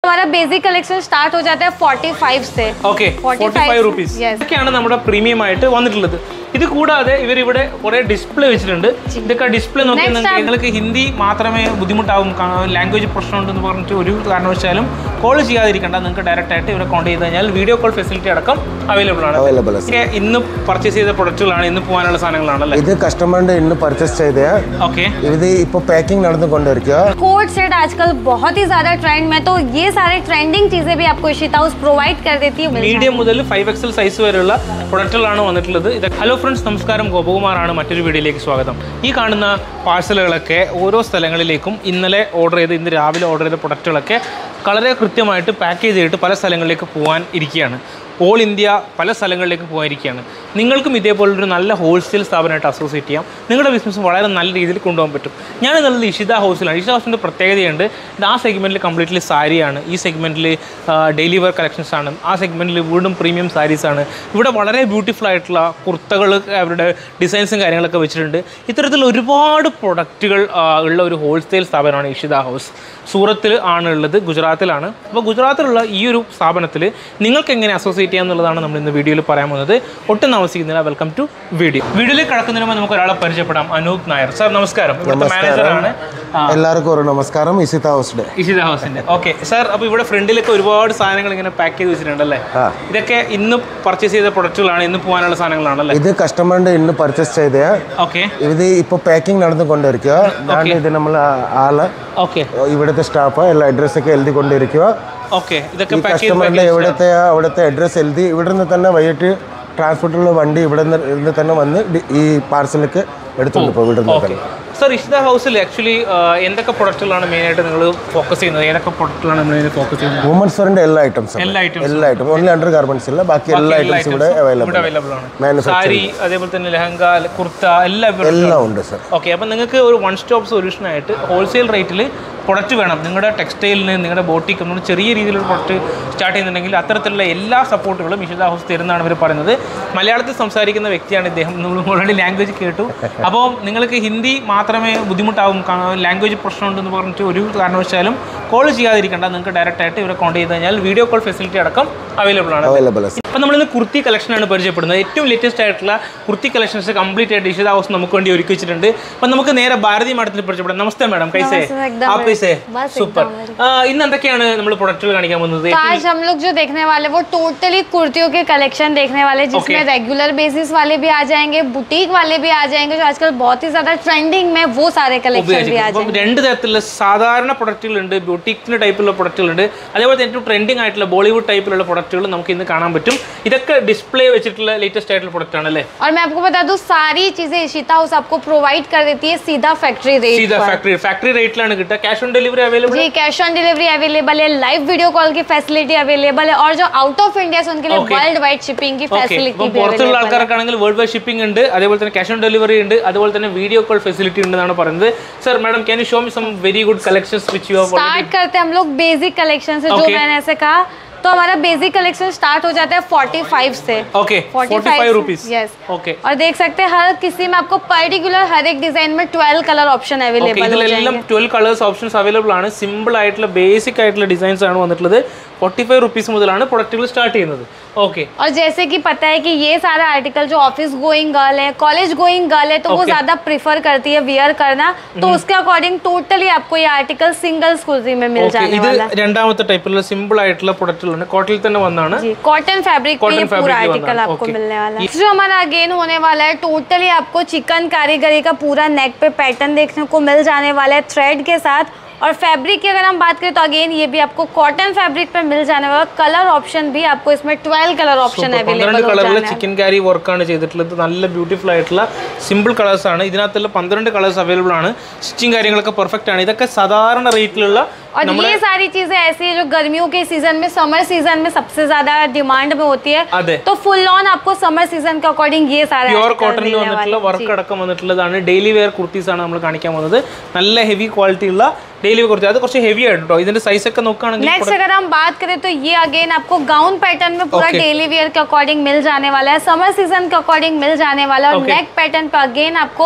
हमारा basic collection start हो जाता है 45 से। ओके 45 rupees ഇതൊക്കെയാണ് നമ്മുടെ പ്രീമിയം ആയിട്ട് വന്നിട്ടുള്ളത്. ഇത് കൂടാതെ ഇവർ ഇവിടെ കുറെ ഡിസ്പ്ലേ വെച്ചിട്ടുണ്ട്. ഇതൊക്കെ ഡിസ്പ്ലേ നോക്കിയാൽ നിങ്ങൾക്ക് ഹിന്ദി മാത്രമേ ബുദ്ധിമുട്ടാവും, ലാംഗ്വേജ് പ്രശ്നമുണ്ടെന്ന് പറഞ്ഞിട്ട് ഒരു കാരണവശാലും കോൾ ചെയ്യാതിരിക്കേണ്ട. നിങ്ങൾക്ക് ഡയറക്റ്റ് ആയിട്ട് ഇവരെ കോൺടാക്ട് ചെയ്ത് കഴിഞ്ഞാൽ വീഡിയോ കോൾ ഫെസിലിറ്റി അടക്കം അവൈലബിൾ ആണ്. ഇന്ന് പർച്ചേസ് ചെയ്ത പ്രൊഡക്റ്റുകളാണ്, ഇന്ന് പോകാനുള്ള സാധനങ്ങളാണല്ലേ? ഇത് കസ്റ്റമറിന്റെ ഇന്ന് പർച്ചേസ് ചെയ്ത ഓക്കെ ഇത് ഇപ്പോൾ पैकिंग നടന്നുകൊണ്ടിരിക്കുക. कोट सेट आजकल बहुत ही ज्यादा ट्रेंड में, तो ये सारे ट्रेंडिंग चीजें भी आपको इशिता हाउस प्रोवाइड कर देती है. മീഡിയം മുതൽ 5XL സൈസ് വരെയുള്ള പ്രൊഡക്റ്റുകളാണ് വന്നിട്ടുള്ളത്. ഇത് ഹലോ ഫ്രണ്ട്സ്, നമസ്കാരം. ഗോപകുമാറാണ്. മറ്റൊരു വീഡിയോയിലേക്ക് സ്വാഗതം. ഈ കാണുന്ന പാഴ്സലുകളൊക്കെ ഓരോ സ്ഥലങ്ങളിലേക്കും ഇന്നലെ ഓർഡർ ചെയ്ത് ഇന്ന് രാവിലെ ഓർഡർ ചെയ്ത പ്രൊഡക്റ്റുകളൊക്കെ വളരെ കൃത്യമായിട്ട് പാക്കേജ് ചെയ്തിട്ട് പല സ്ഥലങ്ങളിലേക്ക് പോകാൻ ഇരിക്കുകയാണ്. ഓൾ ഇന്ത്യ പല സ്ഥലങ്ങളിലേക്ക് പോയിരിക്കുകയാണ്. നിങ്ങൾക്കും ഇതേപോലൊരു നല്ല ഹോൾസെയിൽ സ്ഥാപനമായിട്ട് അസോസിയേറ്റ് ചെയ്യാം. നിങ്ങളുടെ ബിസിനസ് വളരെ നല്ല രീതിയിൽ കൊണ്ടുപോകാൻ പറ്റും. ഞാനിന്നുള്ളത് ഇഷിത ഹൗസിലാണ്. ഇഷിത ഹൗസിൻ്റെ പ്രത്യേകതയുണ്ട്. ആ സെഗ്മെൻറ്റിൽ കംപ്ലീറ്റ്ലി സാരിയാണ്, ഈ സെഗ്മെൻറ്റിൽ ഡെയിലി വെയർ കളക്ഷൻസ് ആണ്, ആ സെഗ്മെൻറ്റിൽ വീണ്ടും പ്രീമിയം സാരീസാണ്. ഇവിടെ വളരെ ബ്യൂട്ടിഫുൾ ആയിട്ടുള്ള കുർത്തകൾ, അവരുടെ ഡിസൈൻസും കാര്യങ്ങളൊക്കെ വെച്ചിട്ടുണ്ട്. ഇത്തരത്തിൽ ഒരുപാട് പ്രൊഡക്റ്റുകൾ ഉള്ള ഒരു ഹോൾസെയിൽ സ്ഥാപനമാണ് ഇഷിത ഹൗസ്. സൂറത്തിൽ ആണ് ഉള്ളത്, ഗുജറാത്തിലാണ്. അപ്പോൾ ഗുജറാത്തിലുള്ള ഈ ഒരു സ്ഥാപനത്തിൽ നിങ്ങൾക്ക് എങ്ങനെ അസോസിയേറ്റ് ചെയ്യാന്നുള്ളതാണ് നമ്മൾ ഇന്ന് വീഡിയോയിൽ പറയാൻ പോകുന്നത്. ഒട്ടും താമസിക്കുന്നില്ല, വെൽക്കം ടു വീഡിയോ. വീഡിയോയിലേക്ക് കടക്കുന്നതിന് മുമ്പ് നമുക്ക് ഒരാളെ പരിചയപ്പെടാം. അനൂപ് നായർ സാർ, നമസ്കാരം. ഇവിടുത്തെ മാനേജറാണ്. എല്ലാവർക്കും ഒരു നമസ്കാരം. ഇഷിത ഹൗസിന്റെ ഓക്കെ സാർ. അപ്പോൾ ഇവിടെ ഫ്രണ്ടിലൊക്കെ ഒരുപാട് സാധനങ്ങൾ ഇങ്ങനെ പാക്ക് ചെയ്ത് വെച്ചിട്ടുണ്ടല്ലേ? ഇതൊക്കെ ഇന്ന് പർച്ചേസ് ചെയ്ത പ്രൊഡക്റ്റുകളാണ്, ഇന്ന് പോകാനുള്ള സാധനങ്ങളാണല്ലേ? ഇത് കസ്റ്റമറിന്റെ ഇന്ന് പർച്ചേസ് ചെയ്ത ഓക്കെ ഇത് ഇപ്പോൾ പാക്കിംഗ് നടന്നുകൊണ്ടിരിക്കുക. ഇത് നമ്മൾ ആള് ഓക്കെ ഇവിടുത്തെ സ്റ്റാഫ് എല്ലാ അഡ്രസ്സൊക്കെ എഴുതിക്കൊണ്ടിരിക്കുക. ഓക്കെ ഇതൊക്കെ കസ്റ്റമറിന്റെ അവിടുത്തെ അഡ്രസ്സ് എഴുതി ഇവിടെ നിന്ന് തന്നെ വൈകിട്ട് ട്രാൻസ്പോർട്ടുള്ള വണ്ടി ഇവിടെ നിന്ന് തന്നെ വന്ന് ഈ പാർസലൊക്കെ എടുത്തുകൊണ്ട് പോകും ഇവിടെ നിന്ന്. സർ, ഇഷിത ഹൗസിൽ ആക്ച്വലി എന്തൊക്കെ പ്രൊഡക്റ്റുകളാണ് മെയിനായിട്ട് നിങ്ങൾ ഫോക്കസ് ചെയ്യുന്നത്? ഏതൊക്കെ പ്രൊഡക്റ്റുകളാണ് നമ്മൾ ഫോക്കസ് ചെയ്യുന്നത്? വുമൻസ് വെയറിന്റെ എല്ലാ ഐറ്റംസും ഓൺലി അണ്ടർ ഗാർമെന്റ്സ് ഇല്ല, ബാക്കി എല്ലാ ഐറ്റംസും ഇവിടെ അവൈലബിൾ ആണ്. സാരി, അതേപോലെ തന്നെ ലെഹങ്ക, കുർത്ത എല്ലാം ഉണ്ട് സർ. ഓക്കെ, അപ്പം നിങ്ങൾക്ക് ഒരു വൺ സ്റ്റോപ്പ് സൊല്യൂഷൻ ആയിട്ട് ഹോൾസെയിൽ റേറ്റിൽ പ്രൊഡക്റ്റ് വേണം. നിങ്ങളുടെ ടെക്സ്റ്റൈലിന്, നിങ്ങളുടെ ബോട്ടിക്ക് നമ്മൾ ചെറിയ രീതിയിലൊരു പ്രൊഡക്റ്റ് സ്റ്റാർട്ട് ചെയ്യുന്നുണ്ടെങ്കിൽ അത്തരത്തിലുള്ള എല്ലാ സപ്പോർട്ടുകളും ഇഷിത ഹൗസ് തരുന്നതാണ് ഇവർ പറയുന്നത്. മലയാളത്തിൽ സംസാരിക്കുന്ന വ്യക്തിയാണ് ഇദ്ദേഹം, നമ്മൾ ഓൾറെഡി ലാംഗ്വേജ് കേട്ടു. അപ്പോൾ നിങ്ങൾക്ക് ഹിന്ദി മാത്രമേ ബുദ്ധിമുട്ടാവും, ലാംഗ്വേജ് പ്രശ്നമുണ്ടെന്ന് പറഞ്ഞിട്ട് ഒരു കാരണവശാലും കോൾ ചെയ്യാതിരിക്കേണ്ട. നിങ്ങൾക്ക് ഡയറക്റ്റ് ആയിട്ട് ഇവരെ കോൺടാക്ട് ചെയ്ത് കഴിഞ്ഞാൽ വീഡിയോ കോൾ ഫെസിലിറ്റി അടക്കം അവൈലബിൾ ആണ്. അപ്പോൾ നമ്മളിന്ന് കുർത്തി കളക്ഷനാണ് പരിചയപ്പെടുന്നത്. ഏറ്റവും ലേറ്റസ്റ്റ് ആയിട്ടുള്ള കുർത്തി കളക്ഷൻസ് കംപ്ലീറ്റ് ആയിട്ട് ഇഷിത ഹൗസ് നമുക്ക് വേണ്ടി ഒരുക്കി വെച്ചിട്ടുണ്ട്. അപ്പം നമുക്ക് നേരെ ഭാരതി മാഡത്തിൽ പരിചയപ്പെടാം. നമസ്തേ മാഡം, കൈസേ सुपर। इन എന്തൊക്കെയാണ് നമ്മൾ പ്രൊഡക്റ്റുകൾ കാണിക്കാൻ പോകുന്നത്? आज हम लोग जो देखने वाले वो टोटली कुर्तियों के कलेक्शन देखने वाले, जिसमें रेगुलर बेसिस वाले भी आ जाएंगे, बुटीक वाले भी आ जाएंगे, जो आजकल बहुत ही ज्यादा ट्रेंडिंग में वो सारे कलेक्शन भी आ जाएंगे. രണ്ട് തരത്തിലുള്ള സാധാരണ പ്രൊഡക്റ്റുകളുണ്ട്, ബ്യൂട്ടിക്കിന്റെ ടൈപ്പിലുള്ള പ്രൊഡക്റ്റുകളുണ്ട്, അതേപോലെ ഏറ്റവും ട്രെൻഡിങ് ആയിട്ടുള്ള ബോളിവുഡ് ടൈപ്പിലുള്ള പ്രൊഡക്റ്റുകൾ നമുക്ക് ഇന്ന് കാണാൻ പറ്റും. ഇതൊക്കെ ഡിസ്പ്ലേ വെച്ചിട്ടുള്ള ലേറ്റസ്റ്റ് ആയിട്ടുള്ള പ്രൊഡക്റ്റ് ആണല്ലേ? और मैं आपको बता दूं, सारी चीजें इशिता हाउस आपको प्रोवाइड कर देती है सीधा फैक्ट्री रेट. सीधा फैक्ट्री रेटिലാണ് കിട്ടുക. कैश ऑन डिलीवरी अवेलेबल जी, कैश ऑन डिलीवरी अवेलेबल है, लाइव वीडियो कॉल की फैसिलिटी अवेलेबल है, और जो आउट ऑफ इंडिया से उनके लिए वर्ल्ड वाइड शिपिंग की फैसिलिटी भी പുറത്തുള്ള ആൾക്കാർക്കാണെങ്കിൽ വേൾഡ് വൈഡ് ഷിപ്പിംഗ് ഉണ്ട്, അതേപോലെ തന്നെ ക്യാഷ് ഓൺ ഡെലിവറി ഉണ്ട്, അതുപോലെ തന്നെ വീഡിയോ കോൾ ഫെസിലിറ്റി ഉണ്ടെന്നാണ് പറയുന്നത്. Sir madam, can you show me some very good collections which you have already? Start करते हैं हम लोग बेसिक कलेक्शन से. जो मैंने ऐसे कहा, तो हमारा बेसिक कलेक्शन स्टार्ट हो जाता है 45 से. Okay 45 rupees. यस. ओके, और देख सकते हैं हर किसी में आपको पर्टिकुलर हर एक डिजाइन में 12 कलर ऑप्शन अवेलेबल हो जाएंगे. 12 कलर्स ऑप्शंस अवेलेबल ആണ്. സിമ്പിൾ ആയിട്ടുള്ള ബേസിക് ആയിട്ടുള്ള ഡിസൈൻസ് ആണ് വന്നിട്ടുള്ളത്. 45 रुपीस മുതലാണ് പ്രൊഡക്റ്റുകൾ സ്റ്റാർട്ട് ചെയ്യുന്നത്. ओके, और जैसे कि पता है कि ये सारा आर्टिकल जो ऑफिस गोइंग गर्ल है, कॉलेज गोइंग गर्ल है, तो वो ज्यादा प्रेफर करती है वियर करना, तो उसके अकॉर्डिंग टोटली आपको ये आर्टिकल सिंगल कुर्ती में मिल जाने वाला है. രണ്ടാമത്തെ ടൈപ്പിലുള്ള സിമ്പിൾ ആയിട്ടുള്ള പ്രൊഡക്റ്റുകളാണ്. കോട്ടണിൽ തന്നെ വന്നാണ്. जी, कॉटन फैब्रिक पे ये पूरा आर्टिकल आपको मिलने वाला है. जो हमारा अगेन होने वाला है, टोटली आपको चिकन कारीगरी का पूरा नेक पे पैटर्न देखने को मिल जाने वाला है थ्रेड के साथ. और फैब्रिक की अगर हम बात करें तो अगेन ये भी आपको कॉटन फैब्रिक पे मिल जाने वाला. कलर ऑप्शन भी आपको इसमें 12 कलर ऑप्शन अवेलेबल हो जाने हैं. ചിക്കൻ കാരി വർക്കാണ് ചെയ്തിട്ടുള്ളത്. നല്ല ബ്യൂട്ടിഫുൾ ആയിട്ടുള്ള സിമ്പിൾ കളേഴ്സ് ആണ്. ഇതിനകത്തുള്ള 12 കളേഴ്സ് അവൈലബിൾ ആണ്. സ്റ്റിച്ചിങ് കാര്യങ്ങളൊക്കെ പെർഫെക്റ്റ് ആണ്. ഇതൊക്കെ സാധാരണ റേറ്റിലുള്ള. और ये सारी चीजें ऐसी है जो गर्मियों के सीजन में, समर सीजन में सबसे ज्यादा डिमांड में होती है. तो फुल ऑन आपको समर सीजन के अकॉर्डिंग ये सारे പ്യുവർ കോട്ടണിൽ വന്നിട്ടുള്ള വർക്ക് അടക്കം വന്നിട്ടുള്ളതാണ്. ഡെയിലി വെയർ കുർത്തീസ് ആണ് നമ്മൾ കാണിക്കാൻ പോകുന്നത്. നല്ല ഹെവി ക്വാളിറ്റി ഉള്ള ഡെയിലി വെയർ കുർത്തി. അത് കുറച്ച് ഹെവി ആയിട്ടോ. ഇതിന്റെ സൈസ് ഒക്കെ നോക്കുകയാണെങ്കിൽ नेक्स्ट अगर हम बात करें तो ये अगेन आपको गाउन पैटर्न में पूरा डेली वेयर के अकॉर्डिंग मिल जाने वाला है. समर सीजन के अकॉर्डिंग मिल जाने वाला है. और नेक पैटर्न पे अगेन आपको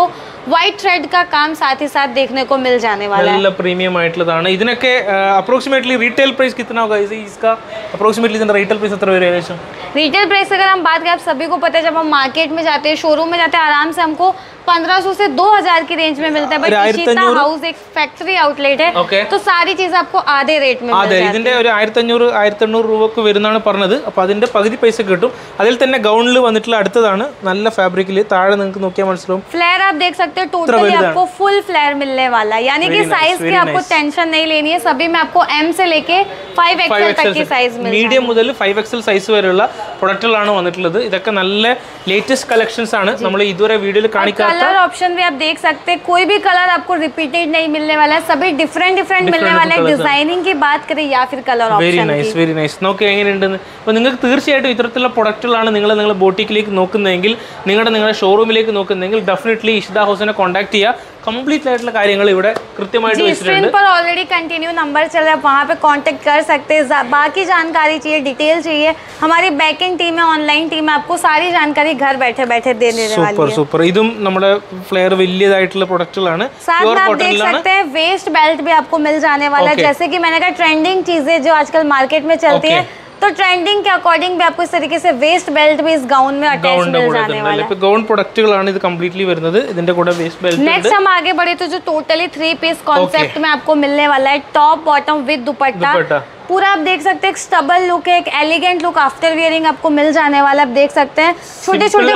व्हाइट थ्रेड का काम साथ ही साथ देखने को मिल जाने वाला है। प्रीमियम ആയിട്ടുള്ളതാണ് ഇതിനൊക്കെ अप्रोक्सीमेटली रिटेल प्राइस कितना होगा इसका अप्रोक्सीमेटली ഇതിന്റെ रिटेल प्राइस എത്ര വരും ഏകദേശം? रिटेल प्राइस अगर हम बात करें, आप सभी को पता है जब हम मार्केट में जाते हैं, शोरूम में जाते हैं, आराम से हमको 1500 से 2000 की रेंज में मिलता है। बट इशिता हाउस एक फैक्ट्री आउटलेट है, तो सारी चीज आपको आधे रेट में मिल जाती है। ഇതിന്റെ ഒരു 1500 രൂപക്ക് വരുന്നാണ് പറഞ്ഞത്. അപ്പോൾ അതിന്റെ പകുതി പൈസ കിട്ടും. അതിൽ തന്നെ ഗൗണിൽ വന്നിട്ടുള്ള അടുത്തതാണ് നല്ല ഫാബ്രിക്കിൽ താഴെ നിങ്ങൾക്ക് നോക്കിയാൽ മനസ്സിലാവും. फ्लेयर आप देख सकते हो, टोटली आपको फुल फ्लेयर मिलने वाला है, यानी कि साइज की आपको टेंशन नहीं लेनी है। सभी में आपको M से लेके 5XL तक की साइज मिल जाएगी। മീഡിയം മുതൽ 5XL സൈസ് വരെയുള്ള പ്രൊഡക്റ്റുകളാണ് വന്നിട്ടുള്ളത്. ഇതൊക്കെ നല്ല ലേറ്റസ്റ്റ് കളക്ഷൻസ് ആണ് നമ്മൾ ഇതുവരെ വീഡിയോയിൽ കാണിക്കാത്ത. कलर ऑप्शन भी आप देख सकते हैं, कोई भी कलर आपको रिपीटेड नहीं मिलने वाला है, सभी डिफरेंट मिलने वाला है। डिजाइनिंग की बात करें या फिर कलर ऑप्शन की। Very nice. നോക്കി എങ്ങനെയുണ്ടെന്ന്. അപ്പോൾ നിങ്ങൾക്ക് തീർച്ചയായിട്ടും ഇത്തരത്തിലുള്ള പ്രൊഡക്റ്റുകളാണ് നിങ്ങളുടെ ബോട്ടിക്കിലേക്ക് നോക്കുന്നതെങ്കിൽ, നിങ്ങളുടെ ഷോറൂമിലേക്ക് നോക്കുന്നതെങ്കിൽ ഡെഫിനറ്റ്ലി ഇഷിത ഹൗസിനെ കോൺടാക്ട് ചെയ്യുക. കംപ്ലീറ്റ് ആയിട്ടുള്ള കാര്യങ്ങൾ ഇവിടെ കൃത്യമായിട്ട് വെച്ചിട്ടുണ്ട്. स्क्रीन पर ऑलरेडी कंटिन्यू नंबर चल रहा है, वहाँ पे कांटेक्ट कर सकते हैं। बाकी जानकारी चाहिए, डिटेल चाहिए, हमारी बैकएंड टीम है, ऑनलाइन टीम है, आपको सारी जानकारी घर बैठे बैठे दे देने वाली है। സൂപ്പർ. ഇതും നമ്മുടെ ഫ്ലെയർ വലിയതായിട്ടുള്ള പ്രൊഡക്റ്റുകളാണ്. साथ में आप देख सकते हैं वेस्ट बेल्ट भी आपको मिल जाने वाला है। जैसे कि मैंने कहा, ट्रेंडिंग चीजें जो आजकल मार्केट में चलती है, तो ट्रेंडिंग के अकॉर्डिंग भी आपको इस तरीके से वेस्ट बेल्ट भी इस गाउन में अटैच मिल जाने वाला है। ഗൗൺ പ്രൊഡക്റ്റുകളാണ് ഇത് കംപ്ലീറ്റ്ലി വരുന്നത്. ഇതിന്റെ കൂടെ വേസ്റ്റ് ബെൽറ്റ്. नेक्स्ट हम आगे बढ़े तो जो टोटली 3 पीस कॉन्सेप्ट में आपको मिलने वाला है, टॉप बॉटम विद दुपट्टा पूरा आप देख सकते हैं। एक स्टबल लुक है, एक एलिगेंट लुक आफ्टर वियरिंग आपको मिल जाने वाला है। आप देख सकते हैं छोटे छोटे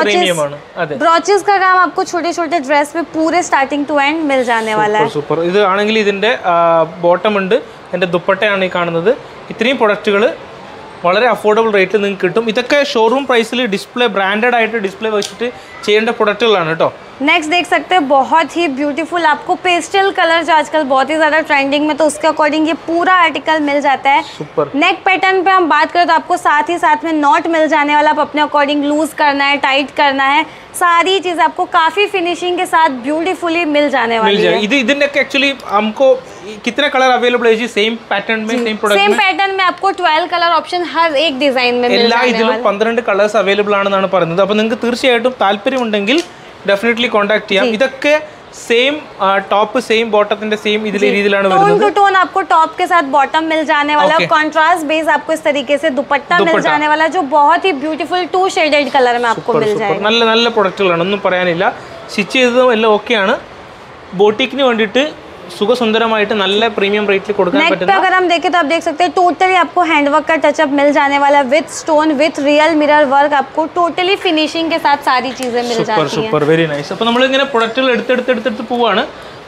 ब्रॉचेस का काम आपको छोटे छोटे ड्रेस पे पूरे स्टार्टिंग टू एंड मिल जाने वाला है। സൂപ്പർ. ഇത് ആണെങ്കിൽ ഇതിന്റെ ബോട്ടം ഉണ്ട്, ഇതിന്റെ ദുപ്പട്ടയാണ് ഈ കാണുന്നത്. ഇത്രയും പ്രൊഡക്റ്റുകൾ വളരെ അഫോർഡബിൾ റേറ്റിൽ നിങ്ങൾക്ക് കിട്ടും. ഇതൊക്കെ ഷോറൂം പ്രൈസിൽ ഡിസ്പ്ലേ ബ്രാൻഡഡ് ആയിട്ട് ഡിസ്പ്ലേ വെച്ചിട്ട് ചെയ്യേണ്ട പ്രൊഡക്റ്റുകളാണ് കേട്ടോ. नेक्स्ट देख सकते हैं, बहुत ही ब्यूटीफुल आपको पेस्टल कलर जो आजकल बहुत ही ज़्यादा ट्रेंडिंग में, तो उसके अकॉर्डिंग ये पूरा आर्टिकल मिल जाता है। सुपर. नेक पैटर्न पे हम बात करें तो आपको साथ ही साथ में नॉट मिल जाने वाला, आप अपने अकॉर्डिंग लूज करना है, टाइट करना है, सारी चीज आपको काफी फिनिशिंग के साथ ब्यूटीफुली मिल जाने वाली है। ഇതിന്റെ एक्चुअली हमको कितने कलर अवेलेबल है जी? सेम पैटर्न में, सेम प्रोडक्ट में, सेम पैटर्न में आपको 12 कलर ऑप्शन हर एक डिजाइन में मिल എല്ലാ ഇതിലും 12 കളേഴ്സ് അവൈലബിൾ ആണെന്നാണ് പറയുന്നത്. അപ്പോൾ നിങ്ങൾക്ക് തീർച്ചയായിട്ടും താല്പര്യമുണ്ടെങ്കിൽ ഡെഫിനറ്റ്ലി കോൺടാക്ട് ചെയ്യാം. ഇതൊക്കെ same top same bottom same tone two tone आपको टॉप के साथ बॉटम मिल जाने वाला है। कॉन्ट्रास्ट बेस आपको इस तरीके से दुपट्टा मिल जाने वाला है, जो बहुत ही ब्यूटीफुल 2 शेडेड कलर में आपको मिल जाएगा। നല്ല നല്ല പ്രൊഡക്റ്റുകളാണ്, ഒന്നും പറയാനില്ല. സ്റ്റിച്ച് ചെയ്തതും എല്ലാം ഓക്കെയാണ്. ബോട്ടിക്കിന് വേണ്ടിയിട്ട് सुखसुंदरमाയിട്ട് നല്ല प्रीमियम रेट കൊടുക്കാൻ പറ്റുന്ന। अगर हम देखें तो आप देख सकते हैं टोटली आपको हैंडवर्क का टचअप मिल जाने वाला, with stone with real mirror work, आपको टोटली फिनिशिंग के साथ सारी चीजें मिल जाती हैं। Super very nice. അപ്പോൾ നമ്മൾ ഇങ്ങനെ പ്രൊഡക്റ്റുകൾ എടുത്ത് പോവാണ്।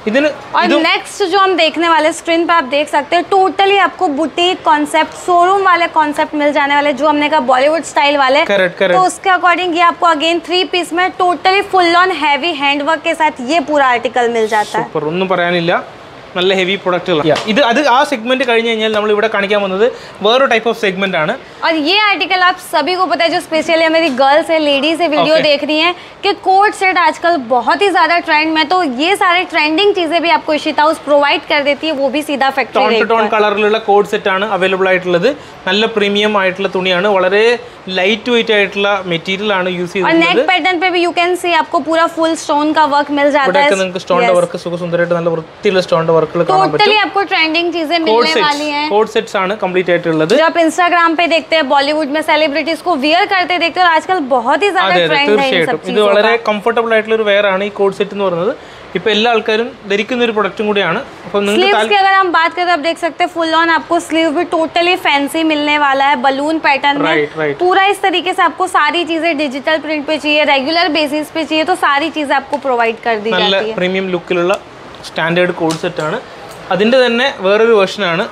और नेक्स्ट जो हम देखने वाले स्क्रीन पे आप देख सकते हैं टोटली आपको बुटीक कॉन्सेप्ट शोरूम वाले कॉन्सेप्ट मिल जाने वाले, जो हमने कहा बॉलीवुड स्टाइल वाले। correct. तो उसके अकॉर्डिंग ये आपको अगेन 3 पीस में totally full on heavy handwork के साथ ये पूरा आर्टिकल मिल जाता है। सुपर, ഒന്നും പറയാനില്ല, നല്ല ഹെവി പ്രൊഡക്റ്റുകളാണ് ഇത്। അത് ആ സെഗ്മെന്റ് കഴിഞ്ഞ് കഴിഞ്ഞാൽ നമ്മൾ ഇവിടെ കാണിക്കാൻ പോകുന്നത് വേറൊരു ടൈപ്പ് ഓഫ് സെഗ്മെന്റ് ആണ്। और ये आर्टिकल आप सभी को पता है, जो स्पेशली मेरी गर्ल्स है, लेडीज है, वीडियो देख रही हैं, कि कोट सेट आजकल बहुत ही ज्यादा ट्रेंड में, तो ये सारे ट्रेंडिंग चीजें भी आपको इशिता हाउस प्रोवाइड कर देती है, वो भी सीधा फैक्ट्री रेट पर। टोन കളറിലുള്ള കോഡ് സെറ്റ് ആണ് അവൈലബിൾ ആയിട്ടുള്ളത്. നല്ല പ്രീമിയം ആയിട്ടുള്ള തുണിയാണ്, വളരെ ലൈറ്റ് വെയിറ്റ് ആയിട്ടുള്ള മെറ്റീരിയൽ ആണ് യൂസ് ചെയ്തിട്ടുള്ളത്। और नेक पैटर्न पे भी यू कैन सी आपको पूरा फुल स्टोन का वर्क मिल जाता है। ഇവിടെ നിങ്ങൾക്ക് സ്റ്റോണിന്റെ വർക്ക് സുഖസുന്ദരമായിട്ട് നല്ല വൃത്തിയുള്ള സ്റ്റോണിന്റെ വർക്കുകൾ കാണാൻ പറ്റും। टोटली आपको ट्रेंडिंग चीजें मिलने वाली हैं। कोड सेट्स ആണ് കംപ്ലീറ്റ് ആയിട്ടുള്ളത്। जो आप इंस्टाग्राम पे देखते हैं, बॉलीवुड में सेलिब्रिटीज को वियर करते देखते हैं, और आजकल बहुत ही ज्यादा ट्रेंड है इन सब चीजों का। ഇത് വളരെ കംഫർട്ടബിൾ ആയിട്ടുള്ള ഒരു വെയർ ആണ് ഈ കോഡ് സെറ്റ് എന്ന് പറയുന്നത്। ഇപ്പോൾ എല്ലാ ആൾക്കാരും ധരിക്കുന്ന ഒരു പ്രൊഡക്റ്റും കൂടിയാണ്। അപ്പോൾ स्लीव्स की अगर हम बात करें तो आप देख सकते हैं फुल ऑन आपको स्लीव भी टोटली फैंसी मिलने वाला है, बलून पैटर्न में। पूरा इस तरीके से आपको सारी चीजें डिजिटल प्रिंट पे चाहिए, रेगुलर बेसिस पे चाहिए, तो सारी चीजें आपको प्रोवाइड कर दी जाती है। നല്ല പ്രീമിയം ലുക്കിലുള്ള സ്റ്റാൻഡേർഡ് കോഡ് സെറ്റ് ആണ്। അതിന്റെ തന്നെ വേറൊരു വേർഷൻ ആണ്।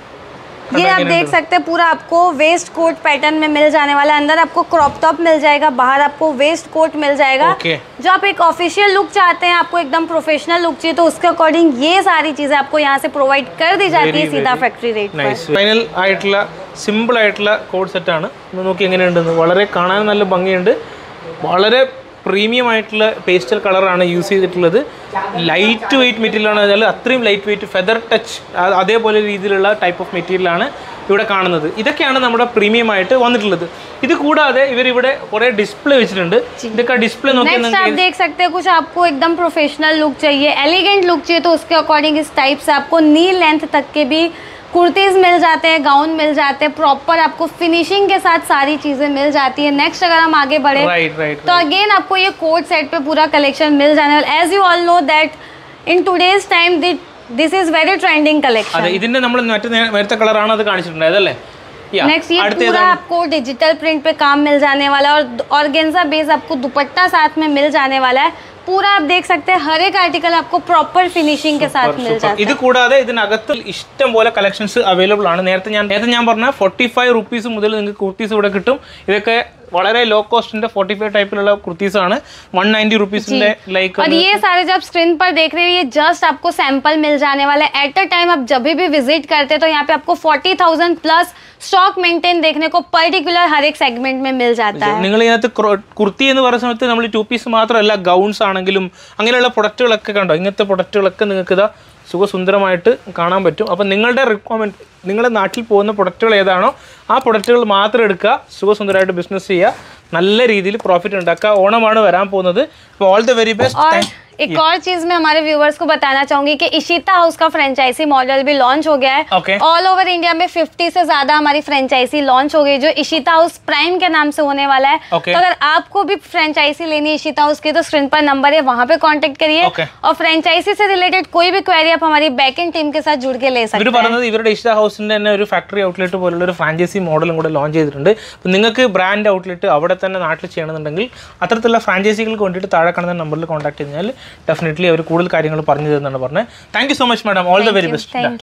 ये आप देख सकते हैं पूरा आपको वेस्ट कोट पैटर्न में मिल जाने वाला है। अंदर आपको क्रॉप टॉप मिल जाएगा, बाहर आपको वेस्ट कोट मिल जाएगा। जो आप एक ऑफिशियल लुक चाहते हैं, आपको एकदम प्रोफेशनल लुक चाहिए, तो उसके अकॉर्डिंग ये सारी चीजें आपको यहाँ से प्रोवाइड कर दी जाती है सीधा फैक्ट्री रेट पर। ഫൈനൽ ആയിട്ടുള്ള സിമ്പിൾ ആയിട്ടുള്ള കോഡ് സെറ്റ് ആണ്। നോക്കി എങ്ങനെയുണ്ടെന്ന്, വളരെ കാണാൻ നല്ല ഭംഗിയുണ്ട്, വളരെ പ്രീമിയം ആയിട്ടുള്ള പേസ്റ്റൽ കളറാണ് യൂസ് ചെയ്തിട്ടുള്ളത്. ലൈറ്റ് വെയിറ്റ് മെറ്റീരിയലാണ്, അതായത് അത്രയും ലൈറ്റ് വെയിറ്റ്, ഫെദർ ടച്ച് അതേപോലെ രീതിയിലുള്ള ടൈപ്പ് ഓഫ് മെറ്റീരിയലാണ്. ഇവിടെ കാണുന്നത്. ഇതൊക്കെയാണ് നമ്മുടെ പ്രീമിയം ആയിട്ട് വന്നിട്ടുള്ളത്. ഇത് കൂടാതെ ഇവരിവിടെ കുറേ ഡിസ്പ്ലേ വെച്ചിട്ടുണ്ട്. ഇതൊക്കെ ഡിസ്പ്ലേ നോക്കിയാൽ आप देख सकते हैं कुछ आपको एकदम प्रोफेशनल लुक चाहिए, एलिगेंट लुक चाहिए तो उसके अकॉर्डिंग इस टाइप से आपको नी लेंथ तक के भी कुर्तीज मिल जाते हैं, गाउन मिल जाते हैं, प्रॉपर आपको फिनिशिंग के साथ सारी चीजें मिल जाती है. नेक्स्ट अगर हम आगे बढ़े तो अगेन आपको ये कोट सेट पे पूरा कलेक्शन मिल जाने वाला. As you all know that in today's time this is very trending collection. അതെ, ഇതിന്റെ നമ്മൾ നേരത്തെ കളറാണ് അത് കാണിച്ചിട്ടുണ്ടായത് അല്ലേ? नेक्स्ट ये पूरा आपको डिजिटल प्रिंट पे काम मिल जाने वाला है और ऑर्गेन्जा बेस आपको दुपट्टा साथ में मिल जाने वाला है. पूरा आप देख सकते हैं हर एक आर्टिकल आपको प्रॉपर फिनिशिंग के साथ मिल जाता है. ഇത് കൂടാതെ ഇതിനകത്ത് ഇഷ്ടം പോലെ കളക്ഷൻസ് അവൈലബിൾ ആണ്. നേരത്തെ ഞാൻ പറഞ്ഞ 45 റുപ്പീസ് മുതൽ നിങ്ങൾക്ക് കുർത്തീസ് ഇവിടെ കിട്ടും. ഇതൊക്കെ വളരെ ലോ കോസ്റ്റിന്റെ 45 ടൈപ്പിലുള്ള കുർത്തീസ് ആണ്. 190 റുപ്പീസിന്റെ ലൈക്ക്. और ये सारे जब स्क्रीन पर देख रहे हो ये जस्ट आपको सैंपल मिल जाने वाला है. एट अ टाइम आप जब भी विजिट करते हैं तो यहाँ पे आपको 40,000 प्लस स्टॉक मेंटेन देखने को पर्टिकुलर हर एक सेगमेंट में मिल जाता है. നിങ്ങൾ ഇതിനകത്ത് കുർത്തി എന്ന് പറയുന്ന സമയത്ത് നമ്മൾ 2 പീസ് മാത്രമല്ല, ഗൗൺസ് ആണെങ്കിലും അങ്ങനെയുള്ള പ്രൊഡക്റ്റുകളൊക്കെ കണ്ടോ. ഇങ്ങനത്തെ പ്രൊഡക്റ്റുകളൊക്കെ നിങ്ങൾക്ക് ഇതാ സുഖസുന്ദരമായിട്ട് കാണാൻ പറ്റും. അപ്പം നിങ്ങളുടെ റിക്വയർമെൻറ്റ്, നിങ്ങളുടെ നാട്ടിൽ പോകുന്ന പ്രൊഡക്റ്റുകൾ ഏതാണോ ആ പ്രൊഡക്റ്റുകൾ മാത്രം എടുക്കുക, സുഖസുന്ദരമായിട്ട് ബിസിനസ് ചെയ്യുക, നല്ല രീതിയിൽ പ്രോഫിറ്റ് ഉണ്ടാക്കുക. ഓണമാണ് വരാൻ പോകുന്നത്. അപ്പോൾ ഓൾ ദ വെരി ബെസ്റ്റ്. एक और चीज मैं हमारे व्यूवर्स को बताना चाहूंगी कि इशिता हाउस का फ्रेंचाइजी मॉडल भी लॉन्च हो गया है. ऑल ओवर इंडिया में 50 से ज्यादा हमारी फ्रेंचाइजी लॉन्च हो गई जो इशिता हाउस प्राइम के नाम से होने वाला है. तो अगर आपको भी फ्रेंचाइजी लेनी है इशिता हाउस की तो स्क्रीन पर नंबर है, वहाँ पे कॉन्टेक्ट करिए. और फ्रेंचाइजी से रिलेटेड कोई भी क्वेरी आप हमारी बैक एंड टीम के साथ जुड़ के ले सकते हैं. ഇവരുടെ ഇഷിത ഹൗസിന്റെ തന്നെ ഒരു ഫാക്ടറി ഔട്ട്ലെറ്റ് പോലുള്ള ഒരു ഫ്രാഞ്ചൈസി മോഡലും കൂടെ ലോഞ്ച് ചെയ്തിട്ടുണ്ട്. അപ്പോൾ നിങ്ങൾക്ക് ബ്രാൻഡ് ഔട്ട്ലെറ്റ് അവിടെ തന്നെ നാട്ടിൽ ചെയ്യണമെന്നുണ്ടെങ്കിൽ അത്തരത്തിലുള്ള ഫ്രാഞ്ചൈസികൾക്ക് വേണ്ടിയിട്ട് താഴെ കാണുന്ന നമ്പറിൽ കോൺടാക്ട് ചെയ്താൽ ഡെഫിനറ്റ്ലി അവർ കൂടുതൽ കാര്യങ്ങൾ പറഞ്ഞു തരുന്നതാണ് പറഞ്ഞത്. Thank you so much madam. All the very best.